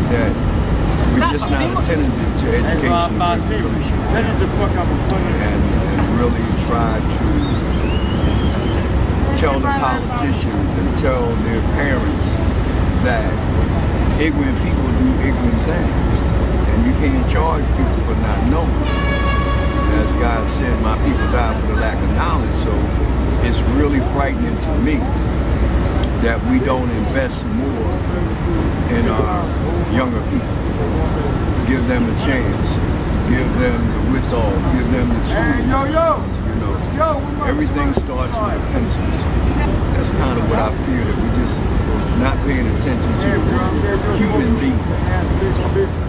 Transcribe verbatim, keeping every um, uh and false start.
that we're just not attentive to education the way we really should. And, and really try to tell the politicians and tell their parents that ignorant people do ignorant things. And you can't charge people for not knowing. As God said, my people die for the lack of knowledge. So it's really frightening to me that we don't invest more in our younger people. Give them a chance. Give them the withal. Give them the tools. You know, everything starts with a pencil. That's kind of what I fear, that we just not paying attention to the human being.